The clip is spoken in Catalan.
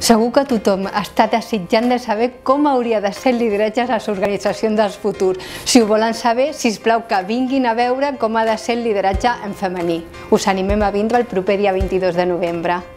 Segur que tothom està desitjant de saber com hauria de ser el lideratge a les organitzacions del futur. Si ho volen saber, sisplau que vinguin a veure com ha de ser el lideratge en femení. Us animem a vindre el proper dia 22 de novembre.